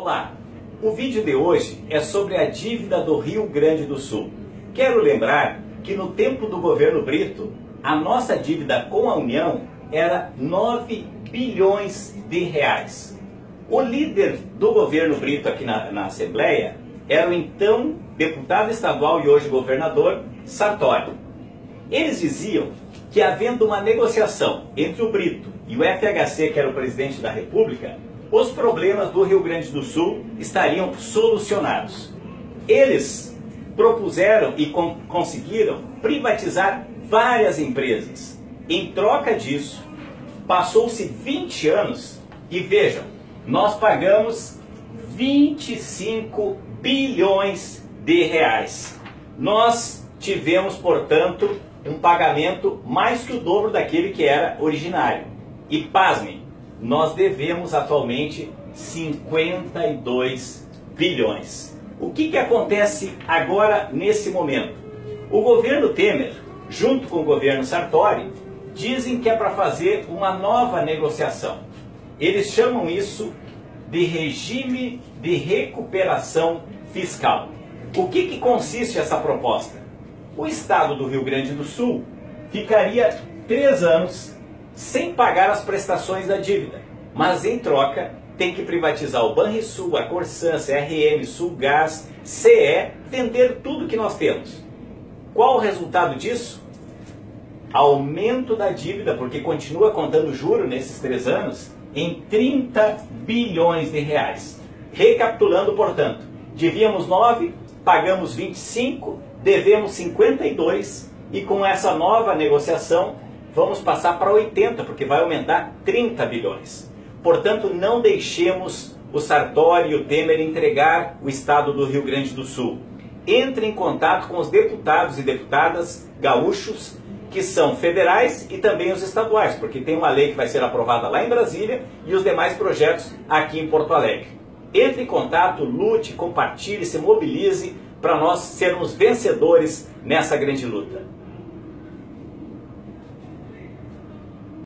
Olá, o vídeo de hoje é sobre a dívida do Rio Grande do Sul. Quero lembrar que no tempo do governo Brito, a nossa dívida com a União era 9 bilhões de reais. O líder do governo Brito aqui na Assembleia era o então deputado estadual e hoje governador Sartori. Eles diziam que, havendo uma negociação entre o Brito e o FHC, que era o presidente da República, os problemas do Rio Grande do Sul estariam solucionados. Eles propuseram e conseguiram privatizar várias empresas. Em troca disso, passou-se 20 anos e vejam, nós pagamos 25 bilhões de reais. Nós tivemos, portanto, um pagamento mais que o dobro daquele que era originário. E pasmem, nós devemos atualmente 52 bilhões. O que acontece agora nesse momento? O governo Temer, junto com o governo Sartori, dizem que é para fazer uma nova negociação. Eles chamam isso de regime de recuperação fiscal. O que consiste essa proposta? O estado do Rio Grande do Sul ficaria 3 anos sem pagar as prestações da dívida, mas em troca tem que privatizar o Banrisul, a Corsan, CRM, Sulgás, CE, vender tudo que nós temos. Qual o resultado disso? Aumento da dívida, porque continua contando juro nesses 3 anos, em 30 bilhões de reais. Recapitulando, portanto, devíamos 9, pagamos 25, devemos 52 e com essa nova negociação vamos passar para 80, porque vai aumentar 30 bilhões. Portanto, não deixemos o Sartori e o Temer entregar o estado do Rio Grande do Sul. Entre em contato com os deputados e deputadas gaúchos, que são federais e também os estaduais, porque tem uma lei que vai ser aprovada lá em Brasília e os demais projetos aqui em Porto Alegre. Entre em contato, lute, compartilhe, se mobilize para nós sermos vencedores nessa grande luta.